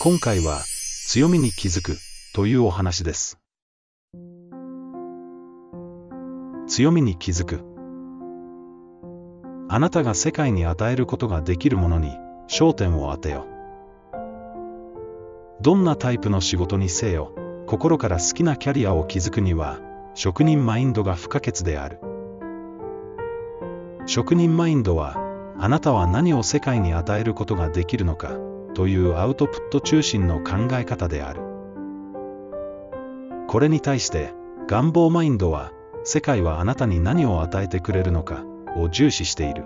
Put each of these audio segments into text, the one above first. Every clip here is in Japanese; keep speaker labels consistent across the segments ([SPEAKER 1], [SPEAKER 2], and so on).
[SPEAKER 1] 今回は強みに気づくというお話です。強みに気づく。あなたが世界に与えることができるものに焦点を当てよ。どんなタイプの仕事にせよ、心から好きなキャリアを築くには職人マインドが不可欠である。職人マインドは、あなたは何を世界に与えることができるのかというアウトプット中心の考え方である。これに対して願望マインドは、世界はあなたに何を与えてくれるのかを重視している。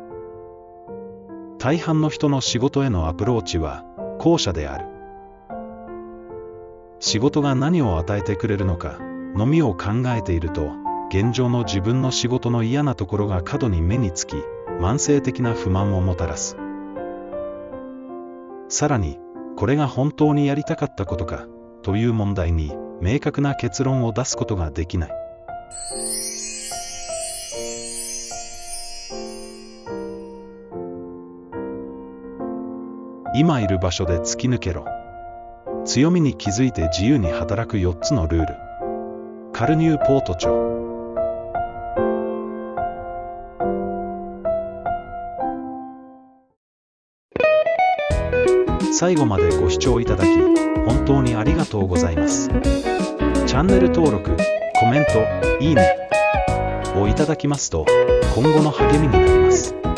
[SPEAKER 1] 大半の人の仕事へのアプローチは後者である。仕事が何を与えてくれるのかのみを考えていると、現状の自分の仕事の嫌なところが過度に目につき、慢性的な不満をもたらす。さらに、これが本当にやりたかったことかという問題に明確な結論を出すことができない。今いる場所で突き抜けろ。強みに気づいて自由に働く4つのルール。カル・ニューポート著。最後までご視聴いただき本当にありがとうございます。チャンネル登録、コメント、いいねをいただきますと今後の励みになります。